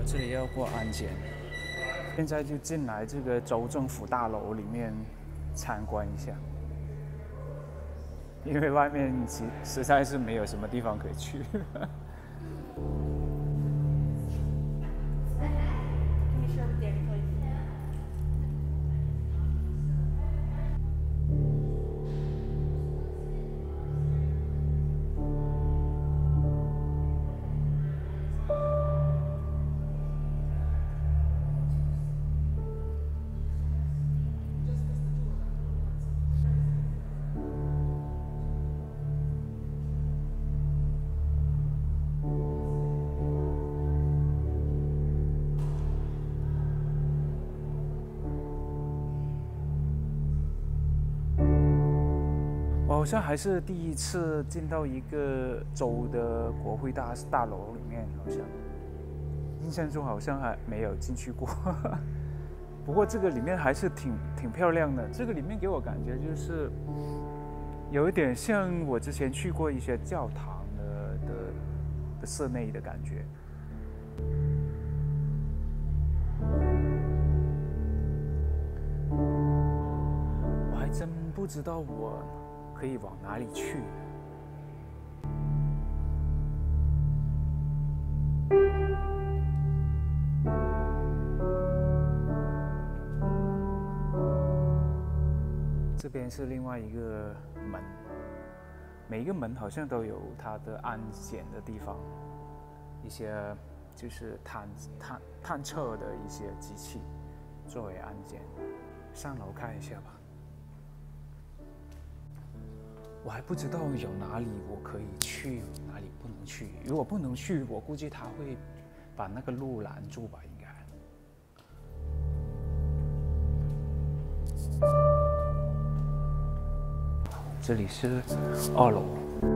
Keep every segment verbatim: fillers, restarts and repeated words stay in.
这里要过安检，现在就进来这个州政府大楼里面参观一下，因为外面实实在是没有什么地方可以去。我好像还是第一次进到一个州的国会大大楼里面，好像印象中好像还没有进去过。不过这个里面还是挺挺漂亮的。这个里面给我感觉就是有一点像我之前去过一些教堂的的的室内的感觉。我还真不知道我可以往哪里去。这边是另外一个门，每一个门好像都有它的安检的地方，一些就是探探探测的一些机器作为安检。上楼看一下吧。我还不知道有哪里我可以去，哪里不能去。如果不能去，我估计他会把那个路拦住吧，应该。这里是二楼。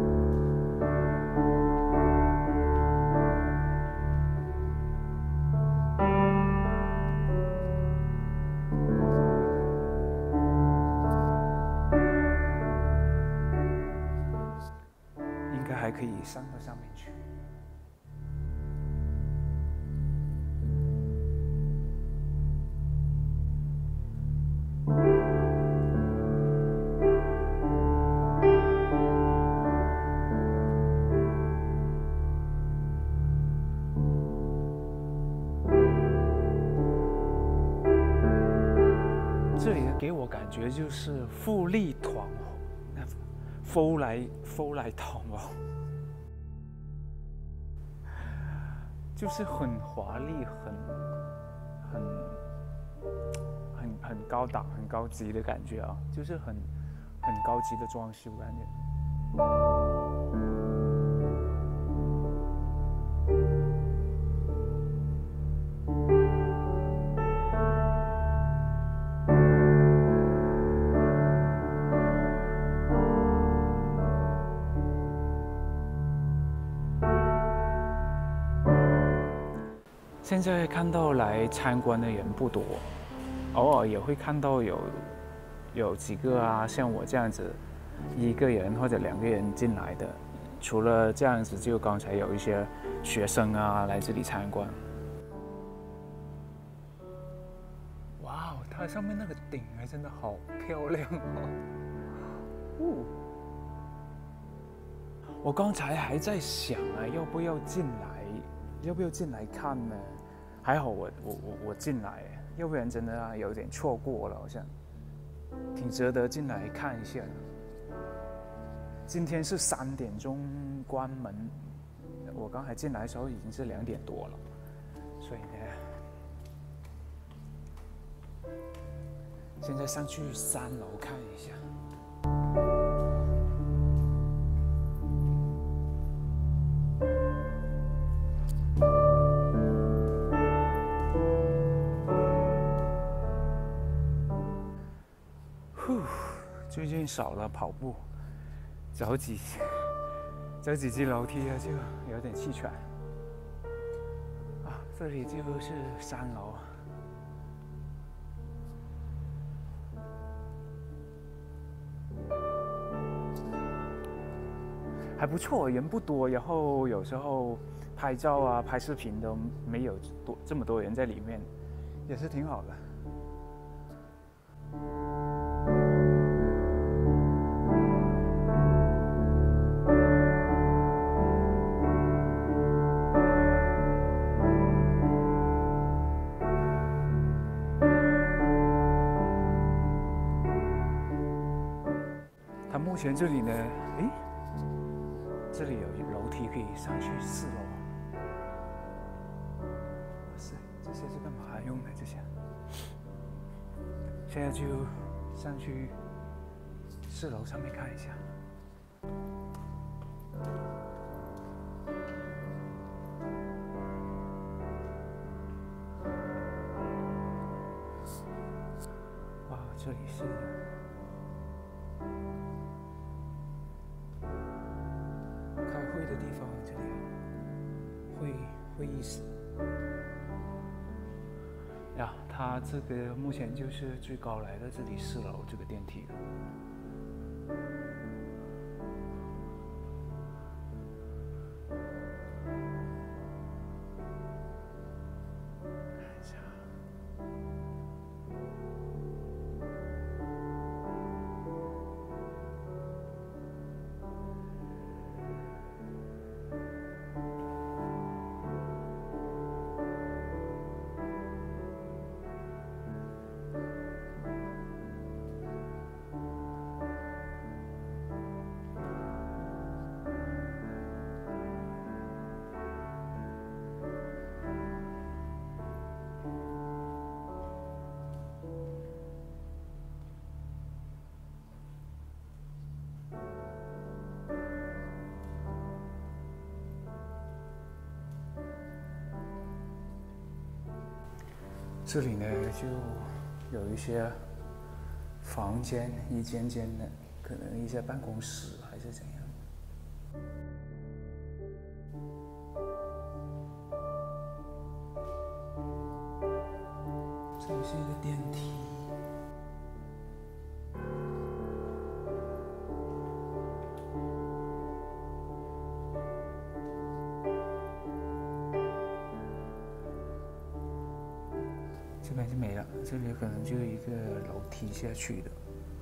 应该还可以上到上面去。这里给我感觉就是富丽堂皇，富来富来堂皇，就是很华丽、很很很很高档、很高级的感觉啊，就是很很高级的装修感觉。现在看到来参观的人不多，偶尔也会看到有有几个啊，像我这样子一个人或者两个人进来的。除了这样子，就刚才有一些学生啊来这里参观。哇哦，它上面那个顶还真的好漂亮哦！哦，我刚才还在想啊，要不要进来，要不要进来看呢？还好我我我我进来，要不然真的、啊、有点错过了，好像挺值得进来看一下的。今天是三点钟关门，我刚才进来的时候已经是两点多了，所以呢，现在上去三楼看一下。呼，最近少了跑步，走几走几级楼梯啊，就有点气喘。啊，这里就是三楼。 还不错，人不多，然后有时候拍照啊、拍视频都没有多这么多人在里面，也是挺好的。它目前这里呢，诶，这里有楼梯可以上去四楼。哇塞，这些是干嘛用的？这些？现在就上去四楼上面看一下。哇，这里是开会的地方，这里会会议室。呀，它这个目前就是最高来的这里四楼这个电梯了。这里呢就有一些房间，一间间的，可能一些办公室还是怎样。这里是一个电梯。这边就没了，这里可能就一个楼梯下去的。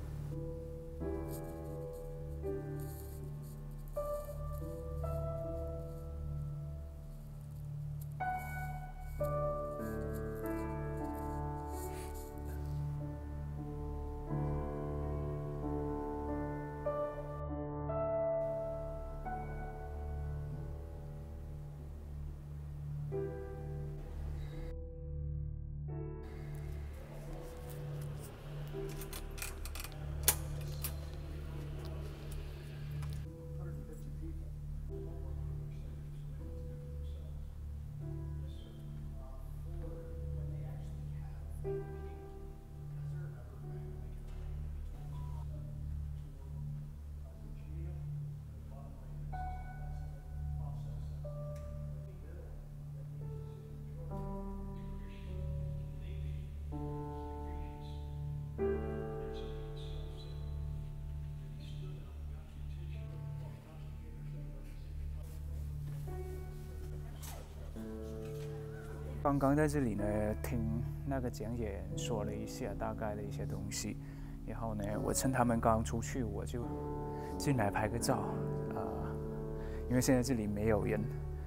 刚刚在这里呢，听那个讲解人说了一下大概的一些东西，然后呢，我趁他们刚出去，我就进来拍个照，啊、呃，因为现在这里没有人。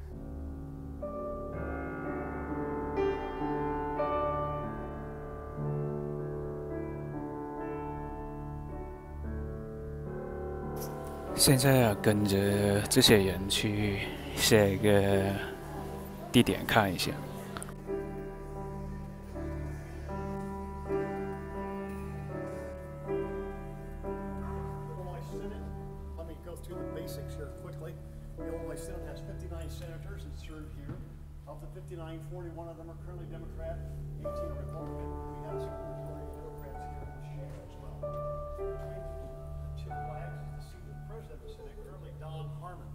现在啊，跟着这些人去下一个地点看一下。 fifty-nine, forty-one of them are currently Democrat, eighteen are Republican. We have some majority Democrats here in the chamber as well. Between the two flags is the seat of the President of the Senate, currently Don Harmon.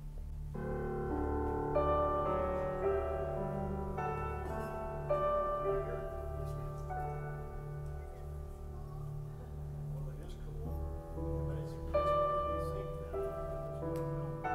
Right here? Yes, ma'am. Well, it is cool. But it's, it's really safe now.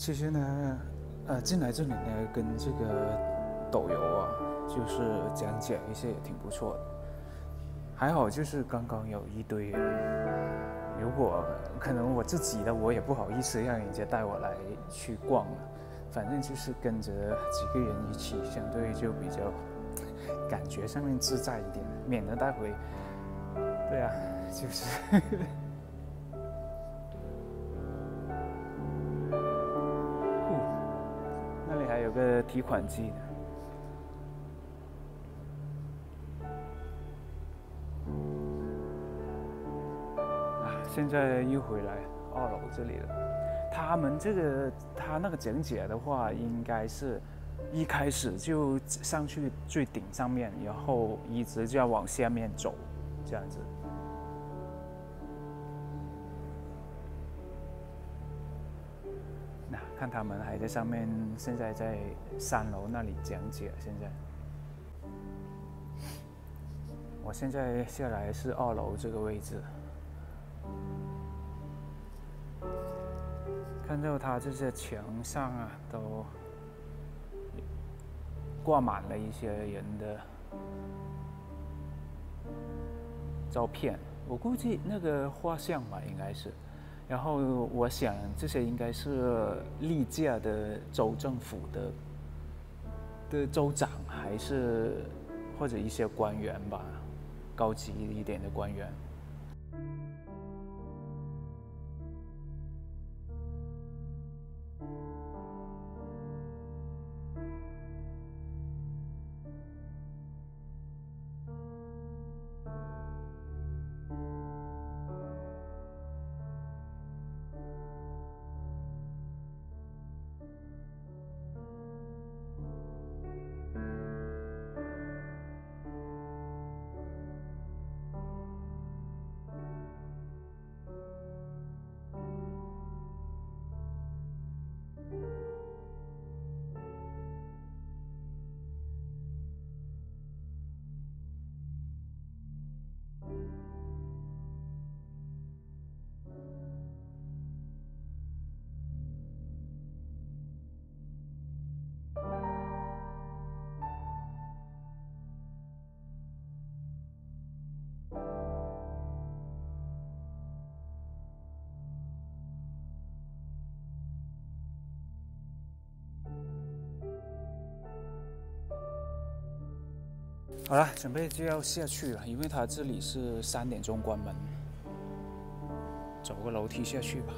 其实呢，呃，进来这里呢，跟这个导游啊，就是讲解一些也挺不错的。还好就是刚刚有一堆人，如果可能我自己的我也不好意思让人家带我来去逛了，反正就是跟着几个人一起，相对就比较感觉上面自在一点，免得待会，对啊，就是。那里还有个提款机呢。现在又回来二楼这里了。他们这个他那个讲解的话，应该是一开始就上去最顶上面，然后一直就要往下面走，这样子。那看他们还在上面，现在在三楼那里讲解。现在，我现在下来是二楼这个位置。看到它这些墙上啊，都挂满了一些人的照片，我估计那个画像吧，应该是。然后我想这些应该是历届的州政府的的州长，还是或者一些官员吧，高级一点的官员。好了，准备就要下去了，因为它这里是三点钟关门，走个楼梯下去吧。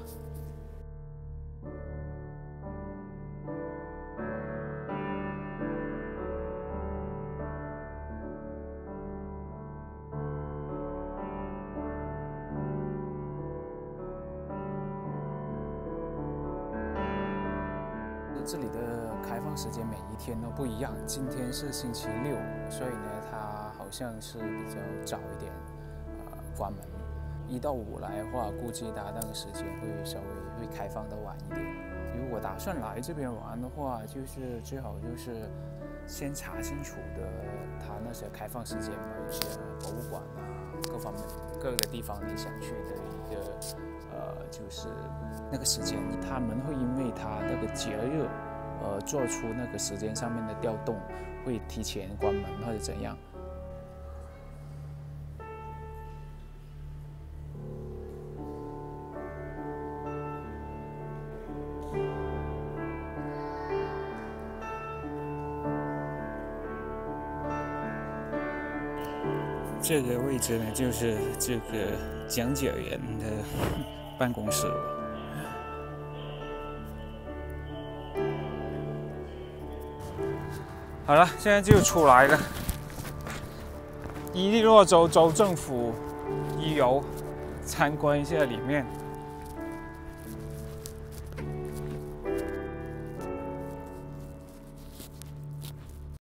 这里的开放时间每一天都不一样，今天是星期六，所以呢，它好像是比较早一点，呃，关门。一到五来的话，估计它那个时间会稍微会开放的晚一点。如果打算来这边玩的话，就是最好就是先查清楚的它那些开放时间嘛，有些博物馆啊，各方面各个地方你想去的一个。呃，就是那个时间，他们会因为他那个节日，呃，做出那个时间上面的调动，会提前关门或者怎样。这个位置呢，就是这个讲解员的办公室了。好了，现在就出来了。伊利诺州州政府一游，参观一下里面。